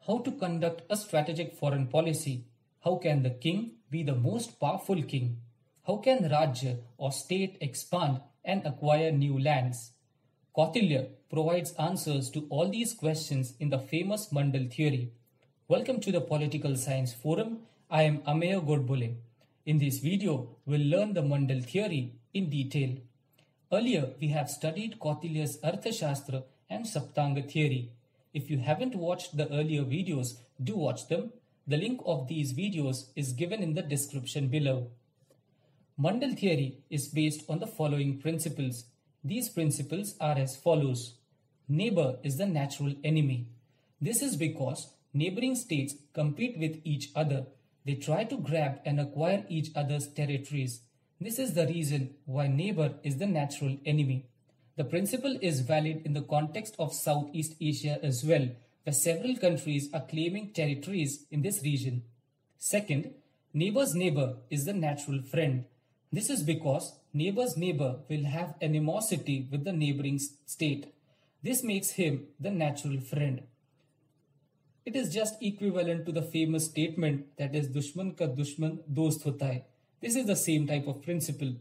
How to conduct a strategic foreign policy? How can the king be the most powerful king? How can Rajya or state expand and acquire new lands? Kautilya provides answers to all these questions in the famous Mandal theory. Welcome to the Political Science Forum. I am Ameya Godbole. In this video, we'll learn the Mandal theory in detail. Earlier, we have studied Kautilya's Arthashastra and Saptanga theory. If you haven't watched the earlier videos, do watch them. The link of these videos is given in the description below. Mandal theory is based on the following principles. These principles are as follows. Neighbor is the natural enemy. This is because neighboring states compete with each other. They try to grab and acquire each other's territories. This is the reason why neighbor is the natural enemy. The principle is valid in the context of Southeast Asia as well, where several countries are claiming territories in this region. Second, neighbor's neighbor is the natural friend. This is because neighbor's neighbor will have animosity with the neighboring state. This makes him the natural friend. It is just equivalent to the famous statement that is Dushman ka Dushman dost hota hai. This is the same type of principle.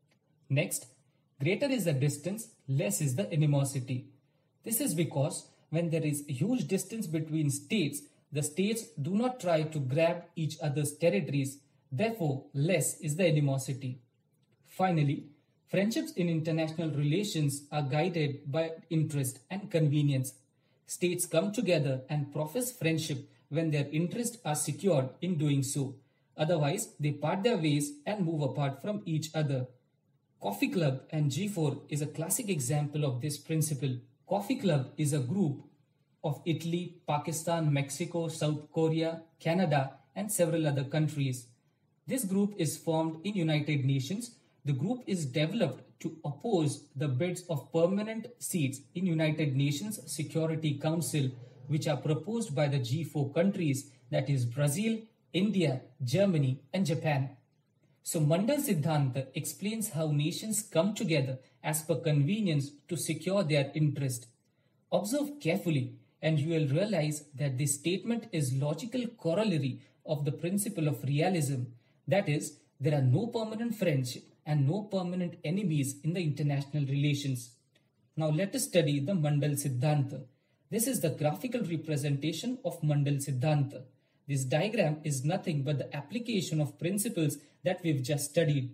Next, greater is the distance, less is the animosity. This is because when there is a huge distance between states, the states do not try to grab each other's territories. Therefore, less is the animosity. Finally, friendships in international relations are guided by interest and convenience. States come together and profess friendship when their interests are secured in doing so. Otherwise, they part their ways and move apart from each other. Coffee Club and G4 is a classic example of this principle. Coffee Club is a group of Italy, Pakistan, Mexico, South Korea, Canada, and several other countries. This group is formed in United Nations. The group is developed to oppose the bids of permanent seats in United Nations Security Council, which are proposed by the G4 countries, that is Brazil, India, Germany, and Japan. So Mandal Siddhanta explains how nations come together as per convenience to secure their interest. Observe carefully and you will realize that this statement is logical corollary of the principle of realism. That is, there are no permanent friendship and no permanent enemies in the international relations. Now let us study the Mandal Siddhanta. This is the graphical representation of Mandal Siddhanta. This diagram is nothing but the application of principles that we've just studied.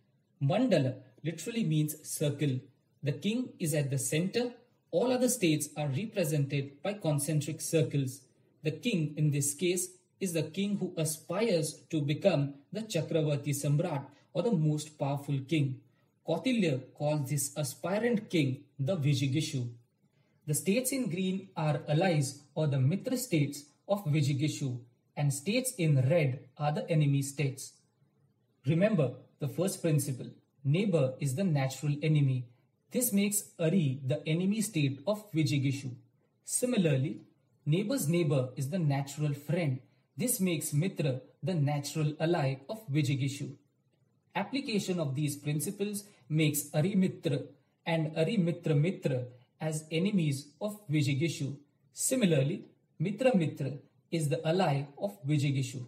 Mandala literally means circle. The king is at the center. All other states are represented by concentric circles. The king in this case is the king who aspires to become the Chakravarti Samrat or the most powerful king. Kautilya calls this aspirant king the Vijigishu. The states in green are allies or the Mitra states of Vijigishu, and states in red are the enemy states. Remember the first principle, neighbor is the natural enemy. This makes Ari the enemy state of Vijigishu. Similarly, neighbor's neighbor is the natural friend. This makes Mitra the natural ally of Vijigishu. Application of these principles makes Ari Mitra and Ari Mitra Mitra as enemies of Vijigishu. Similarly, Mitra Mitra is the ally of Vijigishu.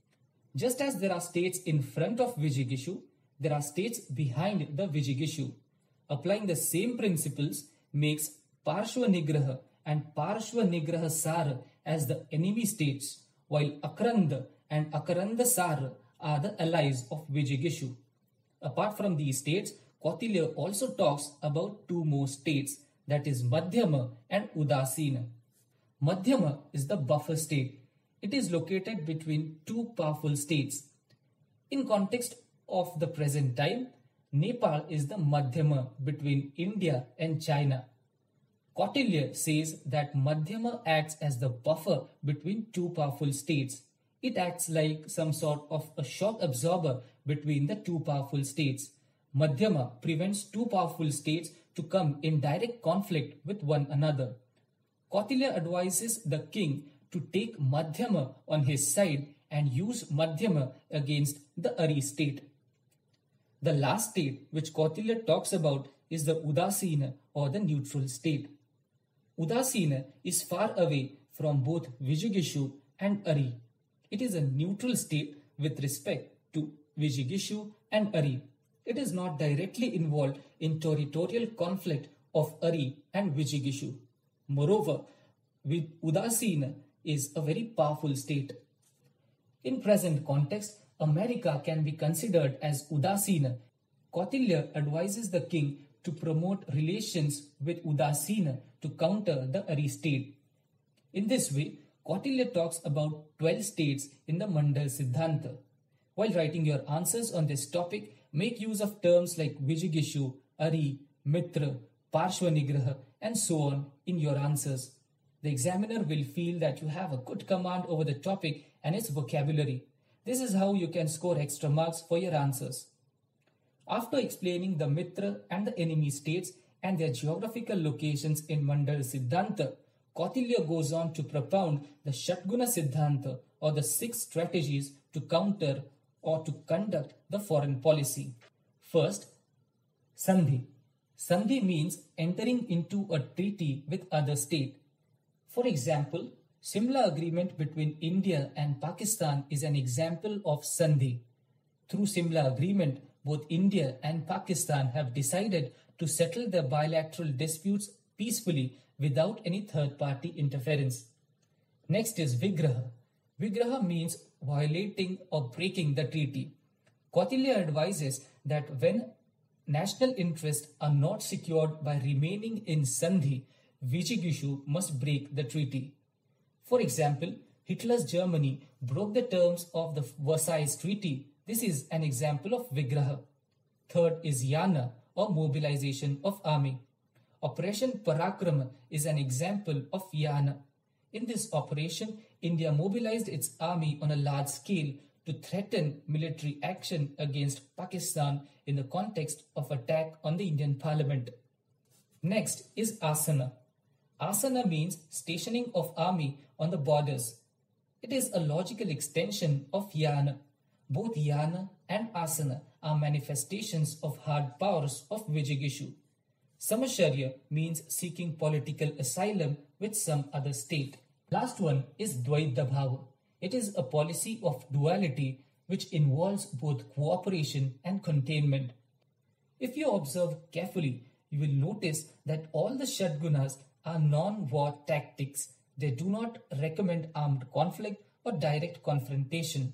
Just as there are states in front of Vijigishu, there are states behind the Vijigishu. Applying the same principles makes Parshva Nigraha and Parshva Nigraha Sara as the enemy states, while Akaranda and Akaranda Sara are the allies of Vijigishu. Apart from these states, Kautilya also talks about two more states, that is Madhyama and Udasina. Madhyama is the buffer state. It is located between two powerful states. In context of the present time, Nepal is the Madhyama between India and China. Kautilya says that Madhyama acts as the buffer between two powerful states. It acts like some sort of a shock absorber between the two powerful states. Madhyama prevents two powerful states to come in direct conflict with one another. Kautilya advises the king to take Madhyama on his side and use Madhyama against the Ari state. The last state which Kautilya talks about is the Udasina or the neutral state. Udasina is far away from both Vijigishu and Ari. It is a neutral state with respect to Vijigishu and Ari. It is not directly involved in territorial conflict of Ari and Vijigishu. Moreover, Udasina is a very powerful state. In present context, America can be considered as Udasina. Kautilya advises the king to promote relations with Udasina to counter the Ari state. In this way, Kautilya talks about 12 states in the Mandal Siddhanta. While writing your answers on this topic, make use of terms like Vijigishu, Ari, Mitra, Parshvanigraha, and so on in your answers. The examiner will feel that you have a good command over the topic and its vocabulary. This is how you can score extra marks for your answers. After explaining the Mitra and the enemy states and their geographical locations in Mandal Siddhanta, Kautilya goes on to propound the Shatguna Siddhanta, or the 6 strategies to counter or to conduct the foreign policy. First, Sandhi. Sandhi means entering into a treaty with other state. For example, Simla agreement between India and Pakistan is an example of Sandhi. Through Simla agreement, both India and Pakistan have decided to settle their bilateral disputes peacefully without any third-party interference. Next is Vigraha. Vigraha means violating or breaking the treaty. Kautilya advises that when national interests are not secured by remaining in Sandhi, Vijigishu must break the treaty. For example, Hitler's Germany broke the terms of the Versailles Treaty. This is an example of Vigraha. Third is Yana, or mobilization of army. Operation Parakrama is an example of Yana. In this operation, India mobilized its army on a large scale to threaten military action against Pakistan in the context of attack on the Indian Parliament. Next is Asana. Asana means stationing of army on the borders. It is a logical extension of Yana. Both Yana and Asana are manifestations of hard powers of Vijigishu. Samasharya means seeking political asylum with some other state. Last one is Dvaita Bhava. It is a policy of duality which involves both cooperation and containment. If you observe carefully, you will notice that all the Shatgunas are non-war tactics. They do not recommend armed conflict or direct confrontation.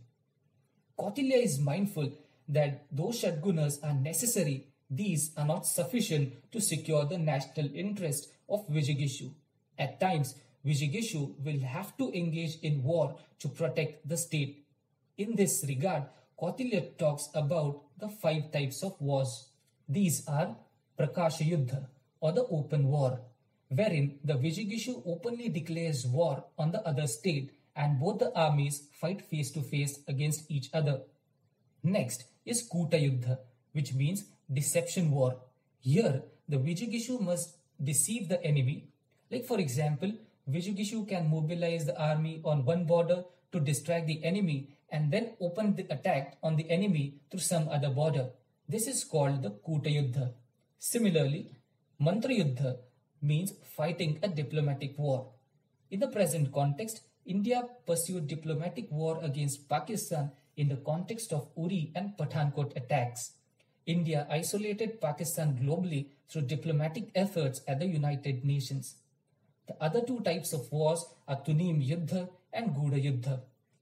Kautilya is mindful that though Shatgunas are necessary, these are not sufficient to secure the national interest of Vijigishu. At times, Vijigishu will have to engage in war to protect the state. In this regard, Kautilya talks about the 5 types of wars. These are Prakasha Yuddha, or the open war, wherein the Vijigishu openly declares war on the other state and both the armies fight face to face against each other. Next is Kuta Yuddha, which means deception war. Here, the Vijigishu must deceive the enemy. Like for example, Vijigishu can mobilize the army on one border to distract the enemy and then open the attack on the enemy through some other border. This is called the Kuta Yuddha. Similarly, Mantra Yuddha means fighting a diplomatic war. In the present context, India pursued diplomatic war against Pakistan in the context of Uri and Pathankot attacks. India isolated Pakistan globally through diplomatic efforts at the United Nations. The other 2 types of wars are Tunim Yuddha and Guda Yuddha.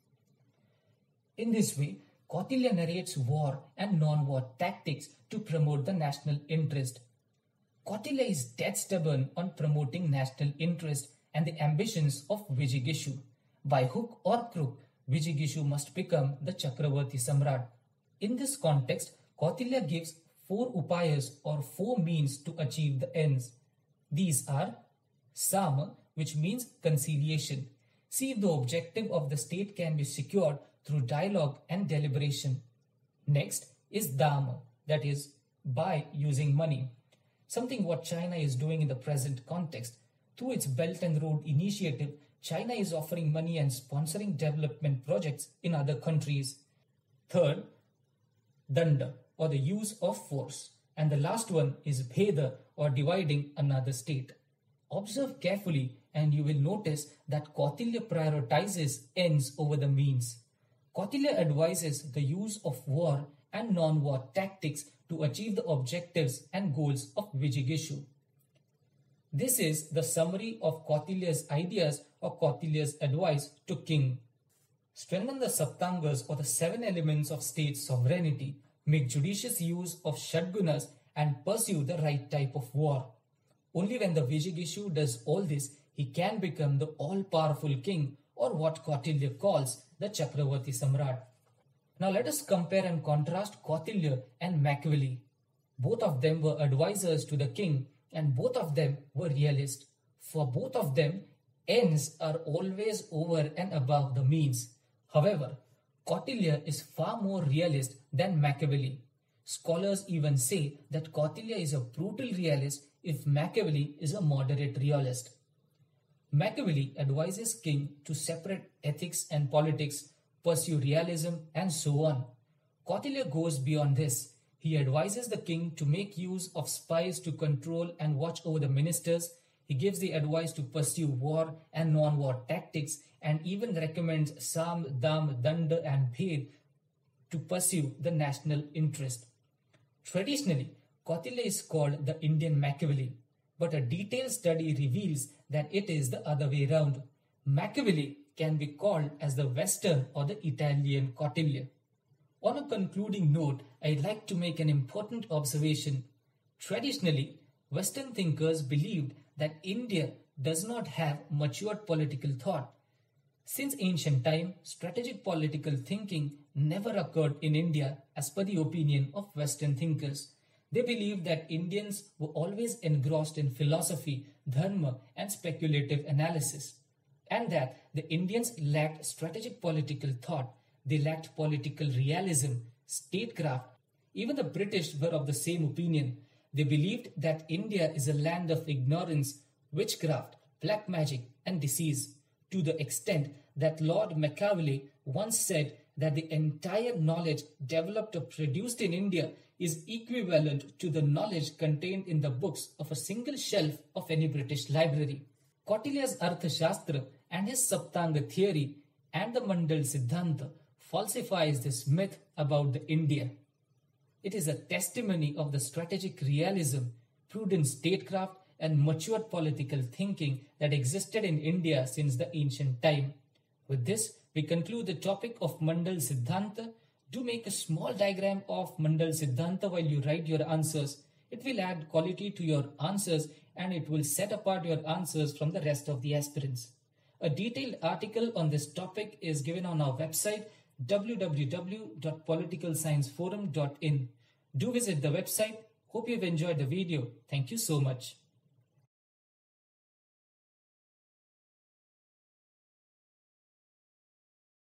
In this way, Kautilya narrates war and non-war tactics to promote the national interest. Kautilya is dead stubborn on promoting national interest and the ambitions of Vijigishu. By hook or crook, Vijigishu must become the Chakravarti Samrat. In this context, Kautilya gives 4 upayas or 4 means to achieve the ends. These are Sama, which means conciliation. See if the objective of the state can be secured through dialogue and deliberation. Next is Dama, that is, by using money. Something what China is doing in the present context. Through its Belt and Road Initiative, China is offering money and sponsoring development projects in other countries. Third, Danda, or the use of force. And the last one is Bheda, or dividing another state. Observe carefully and you will notice that Kautilya prioritizes ends over the means. Kautilya advises the use of war and non-war tactics to achieve the objectives and goals of Vijigishu. This is the summary of Kautilya's ideas or Kautilya's advice to king. Strengthen the Saptangas or the 7 elements of state sovereignty, make judicious use of Shadgunas and pursue the right type of war. Only when the Vijigishu does all this, he can become the all-powerful king or what Kautilya calls the Chakravarti Samrat. Now let us compare and contrast Kautilya and Machiavelli. Both of them were advisors to the king and both of them were realists. For both of them, ends are always over and above the means. However, Kautilya is far more realist than Machiavelli. Scholars even say that Kautilya is a brutal realist if Machiavelli is a moderate realist. Machiavelli advises king to separate ethics and politics, pursue realism, and so on. Kautilya goes beyond this. He advises the king to make use of spies to control and watch over the ministers. He gives the advice to pursue war and non-war tactics and even recommends Sam, Dam, Danda and Bhed to pursue the national interest. Traditionally, Kautilya is called the Indian Machiavelli, but a detailed study reveals that it is the other way round. Machiavelli can be called as the Western or the Italian Kautilya. On a concluding note, I'd like to make an important observation. Traditionally, Western thinkers believed that India does not have matured political thought. Since ancient time, strategic political thinking never occurred in India as per the opinion of Western thinkers. They believed that Indians were always engrossed in philosophy, dharma, and speculative analysis, and that the Indians lacked strategic political thought. They lacked political realism, statecraft. Even the British were of the same opinion. They believed that India is a land of ignorance, witchcraft, black magic, and disease, to the extent that Lord Machiavelli once said that the entire knowledge developed or produced in India is equivalent to the knowledge contained in the books of a single shelf of any British library. Kautilya's Arthashastra and his Saptanga theory and the Mandal Siddhanta falsifies this myth about the India. It is a testimony of the strategic realism, prudent statecraft, and matured political thinking that existed in India since the ancient time. With this, we conclude the topic of Mandal Siddhanta. Do make a small diagram of Mandal Siddhanta while you write your answers. It will add quality to your answers and it will set apart your answers from the rest of the aspirants. A detailed article on this topic is given on our website www.politicalscienceforum.in. Do visit the website. Hope you've enjoyed the video. Thank you so much.